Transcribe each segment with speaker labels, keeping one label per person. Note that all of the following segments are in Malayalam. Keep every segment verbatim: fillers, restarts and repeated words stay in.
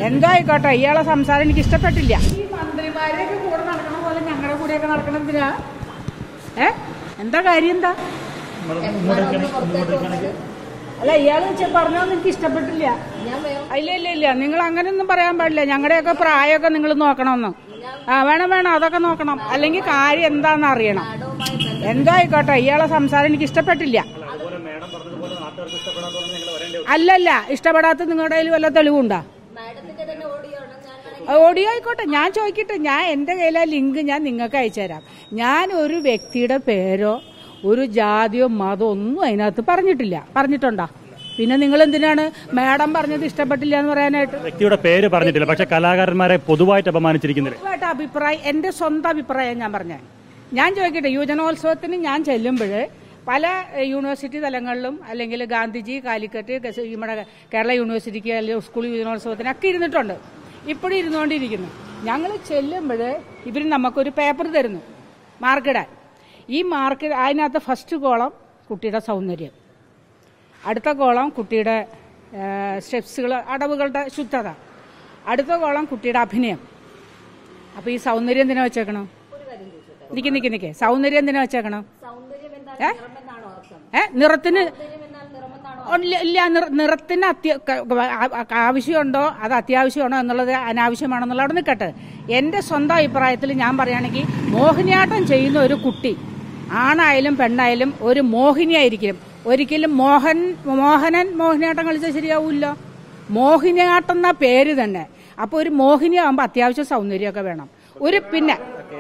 Speaker 1: എന്തോ ആയിക്കോട്ടെ, ഇയാളെ സംസാരം എനിക്ക് ഇഷ്ടപ്പെട്ടില്ല. ഈ മന്ത്രിമാരെയൊക്കെ കൂടെ നടക്കണ പോലെ ഞങ്ങളുടെ കൂടെയൊക്കെ നടക്കണം എന്തിനാ? ഏ എന്താ കാര്യം? എന്താ അല്ല ഇയാള് പറഞ്ഞോന്ന് എനിക്ക് ഇഷ്ടപ്പെട്ടില്ല. ഇല്ല ഇല്ല ഇല്ല നിങ്ങൾ അങ്ങനെയൊന്നും പറയാൻ പാടില്ല. ഞങ്ങളുടെയൊക്കെ പ്രായമൊക്കെ നിങ്ങൾ നോക്കണമെന്ന്. ആ വേണം വേണം അതൊക്കെ നോക്കണം. അല്ലെങ്കിൽ കാര്യം എന്താണെന്ന് അറിയണം. എന്തോ ആയിക്കോട്ടെ, ഇയാളെ സംസാരം എനിക്ക് ഇഷ്ടപ്പെട്ടില്ല. അല്ലല്ല ഇഷ്ടപ്പെടാത്ത നിങ്ങളുടെ കയ്യിൽ വല്ല തെളിവുണ്ടോ? ഓഡിയോ ആയിക്കോട്ടെ, ഞാൻ ചോദിക്കട്ടെ. ഞാൻ എന്റെ കയ്യിലെ ലിങ്ക് ഞാൻ നിങ്ങൾക്ക് അയച്ചുതരാം. ഞാൻ ഒരു വ്യക്തിയുടെ പേരോ ഒരു ജാതിയോ മതമോ ഒന്നും അതിനകത്ത് പറഞ്ഞിട്ടില്ല. പറഞ്ഞിട്ടുണ്ടോ? പിന്നെ നിങ്ങൾ എന്തിനാണ് മാഡം പറഞ്ഞത് ഇഷ്ടപ്പെട്ടില്ല എന്ന് പറയാനായിട്ട്?
Speaker 2: വ്യക്തിയുടെ പേര് പറഞ്ഞിട്ടില്ല, പക്ഷെ കലാകാരന്മാരെ പൊതുവായിട്ട് അപമാനിച്ചിരിക്കുന്നില്ല.
Speaker 1: പൊതുവായിട്ട് അഭിപ്രായം, എന്റെ സ്വന്തം അഭിപ്രായം ഞാൻ പറഞ്ഞ. ഞാൻ ചോദിക്കട്ടെ, യുവജനോത്സവത്തിന് ഞാൻ ചെല്ലുമ്പോൾ പല യൂണിവേഴ്സിറ്റി തലങ്ങളിലും അല്ലെങ്കിൽ ഗാന്ധിജി, കാലിക്കറ്റ്, നമ്മുടെ കേരള യൂണിവേഴ്സിറ്റിക്ക് അല്ലെങ്കിൽ സ്കൂൾ യുവജനോത്സവത്തിനൊക്കെ ഇരുന്നിട്ടുണ്ട്. ഇപ്പോഴും ഇരുന്നുകൊണ്ടിരിക്കുന്നു. ഞങ്ങൾ ചെല്ലുമ്പോൾ ഇവർ നമുക്കൊരു പേപ്പർ തരുന്നു മാർക്കിടാൻ. ഈ മാർക്ക് അതിനകത്ത് ഫസ്റ്റ് കോളം കുട്ടിയുടെ സൗന്ദര്യം, അടുത്ത കോളം കുട്ടിയുടെ സ്റ്റെപ്സുകൾ, അടവുകളുടെ ശുദ്ധത, അടുത്ത കോളം കുട്ടിയുടെ അഭിനയം. അപ്പോൾ ഈ സൗന്ദര്യം എന്തിനാ വെച്ചേക്കണം? നിക്ക് നിക്ക് നിക്ക് സൗന്ദര്യം എന്തിനാ വെച്ചേക്കണം? ഏ നിറത്തിന് ഇല്ല, നിറത്തിന് അത്യ ആവശ്യമുണ്ടോ അത് അത്യാവശ്യമാണോ എന്നുള്ളത് അനാവശ്യമാണെന്നുള്ള അവിടെ നിൽക്കട്ടെ. എന്റെ സ്വന്തം അഭിപ്രായത്തിൽ ഞാൻ പറയുകയാണെങ്കിൽ മോഹിനിയാട്ടം ചെയ്യുന്ന ഒരു കുട്ടി ആണായാലും പെണ്ണായാലും ഒരു മോഹിനിയായിരിക്കും. ഒരിക്കലും മോഹൻ മോഹനൻ മോഹിനിയാട്ടം കളിച്ചാൽ ശരിയാവൂല്ലോ. മോഹിനിയാട്ടം എന്ന പേര് തന്നെ. അപ്പൊ ഒരു മോഹിനി ആകുമ്പോൾ അത്യാവശ്യം സൗന്ദര്യമൊക്കെ വേണം. ഒരു പിന്നെ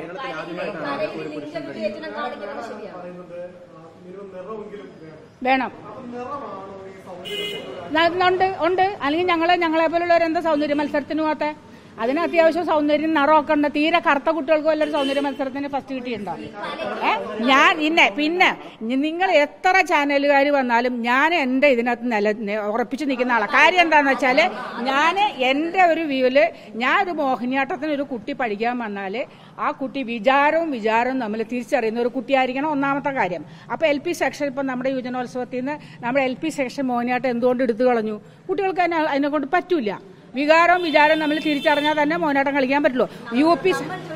Speaker 1: വേണം ഉണ്ട് ഉണ്ട് അല്ലെങ്കിൽ ഞങ്ങളെ ഞങ്ങളെ പോലുള്ളവരെന്താ സൗന്ദര്യ മത്സരത്തിന് പോകാത്തെ? അതിന് അത്യാവശ്യം സൗന്ദര്യം നിറമൊക്കെ ഉണ്ട്. തീരെ കറുത്ത കുട്ടികൾക്ക് വല്ലൊരു സൗന്ദര്യ മത്സരത്തിന് ഫസ്റ്റ് കിട്ടിയിട്ടുണ്ടോ? ഏ ഞാൻ ഇന്നെ പിന്നെ നിങ്ങൾ എത്ര ചാനലുകാർ വന്നാലും ഞാൻ എന്റെ ഇതിനകത്ത് നില ഉറപ്പിച്ചു നിൽക്കുന്ന ആളാണ്. കാര്യം എന്താന്ന് വെച്ചാല് ഞാൻ എന്റെ ഒരു വ്യൂവില് ഞാൻ ഒരു മോഹിനിയാട്ടത്തിന് ഒരു കുട്ടി പഠിക്കാൻ വന്നാല് ആ കുട്ടി വിചാരവും വിചാരവും നമ്മൾ തിരിച്ചറിയുന്ന ഒരു കുട്ടിയായിരിക്കണം ഒന്നാമത്തെ കാര്യം. അപ്പൊ എൽ പി സെക്ഷൻ ഇപ്പൊ നമ്മുടെ യുവജനോത്സവത്തിൽ നിന്ന് നമ്മുടെ എൽ പി സെക്ഷൻ മോഹിനിയാട്ടം എന്തുകൊണ്ട് എടുത്തു കളഞ്ഞു? കുട്ടികൾക്ക് തന്നെ അതിനെ കൊണ്ട് പറ്റൂല. വികാരവും വിചാരവും നമ്മൾ തിരിച്ചറിഞ്ഞാൽ തന്നെ മോഹിനിയാട്ടം കളിക്കാൻ പറ്റുള്ളൂ. യു പി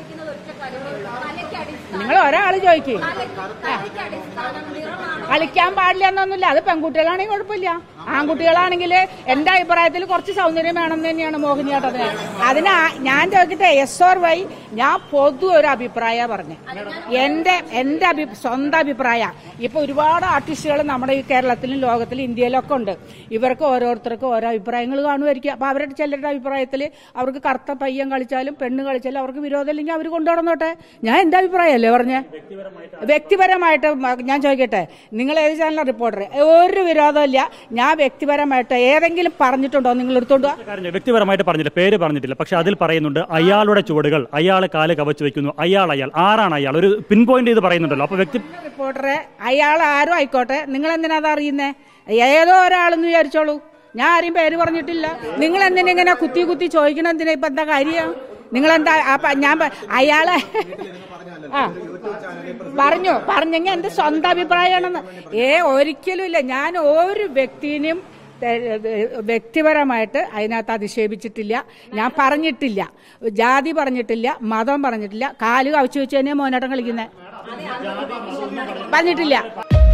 Speaker 1: നിങ്ങൾ ഒരാള് ചോദിക്കും കളിക്കാൻ പാടില്ല എന്നൊന്നുമില്ല. അത് പെൺകുട്ടികളാണെങ്കിൽ കുഴപ്പമില്ല. ആൺകുട്ടികളാണെങ്കിൽ എന്റെ അഭിപ്രായത്തിൽ കുറച്ച് സൗന്ദര്യം വേണം തന്നെയാണ് മോഹിനിയാട്ടത്തിന്. അതിന് ഞാൻ ചോദിക്കട്ടെ, എസ് ഓർ വൈ ഞാൻ പൊതു ഒരു അഭിപ്രായ പറഞ്ഞ എന്റെ എന്റെ സ്വന്തം അഭിപ്രായ. ഇപ്പൊ ഒരുപാട് ആർട്ടിസ്റ്റുകൾ നമ്മുടെ ഈ കേരളത്തിലും ലോകത്തിലും ഇന്ത്യയിലും ഒക്കെ ഉണ്ട്. ഇവർക്ക് ഓരോരുത്തർക്കും ഓരോ അഭിപ്രായങ്ങൾ കാണുമായിരിക്കും. അപ്പൊ അവരുടെ ചിലരുടെ അഭിപ്രായത്തിൽ അവർക്ക് കറുത്ത പയ്യൻ കളിച്ചാലും പെണ്ണ് കളിച്ചാലും അവർക്ക് വിരോധമില്ലെങ്കിൽ അവർ കൊണ്ടുനടന്നോട്ടെ. ഞാൻ എന്റെ അഭിപ്രായമല്ലേ പറഞ്ഞേ. വ്യക്തിപരമായിട്ട് ഞാൻ ചോദിക്കട്ടെ, നിങ്ങൾ ഏത് ചാനൽ റിപ്പോർട്ടർ? ഒരു വിരോധമില്ല. ഞാൻ വ്യക്തിപരമായിട്ട് ഏതെങ്കിലും പറഞ്ഞിട്ടുണ്ടോ? നിങ്ങൾ എടുത്തോണ്ടോ?
Speaker 2: വ്യക്തിപരമായിട്ട് പറഞ്ഞില്ല, പേര് പറഞ്ഞിട്ടില്ല. പക്ഷെ അതിൽ പറയുന്നുണ്ട് അയാളുടെ ചുവടുകൾ, അയാളെ കാല് കവച്ചു വെക്കുന്നു, അയാൾ അയാൾ ആരാണ് അയാൾ ഒരു പിൻ പോയിന്റ് ചെയ്ത് പറയുന്നുണ്ടല്ലോ. അപ്പൊ വ്യക്തി
Speaker 1: റിപ്പോർട്ടറെ അയാൾ ആരും ആയിക്കോട്ടെ, നിങ്ങൾ എന്തിനാ അത് അറിയുന്നേ? ഏതോ ഒരാളെന്ന് വിചാരിച്ചോളൂ. ഞാൻ ആരെയും പേര് പറഞ്ഞിട്ടില്ല. നിങ്ങൾ എന്തിനാ ഇങ്ങനെ കുത്തി കുത്തി ചോദിക്കണം? എന്തിനാ? ഇപ്പൊ എന്താ കാര്യം? നിങ്ങളെന്താ ഞാൻ അയാളെ ആ പറഞ്ഞു പറഞ്ഞെങ്കിൽ എന്റെ സ്വന്തം അഭിപ്രായമാണെന്ന്. ഏ ഒരിക്കലും ഇല്ല. ഞാൻ ഒരു വ്യക്തിനെയും വ്യക്തിപരമായിട്ട് അതിനകത്ത് അധിക്ഷേപിച്ചിട്ടില്ല. ഞാൻ പറഞ്ഞിട്ടില്ല, ജാതി പറഞ്ഞിട്ടില്ല, മതം പറഞ്ഞിട്ടില്ല. കാല് കവച്ചു വെച്ച് തന്നെ മോനാട്ടം കളിക്കുന്നത് പറഞ്ഞിട്ടില്ല.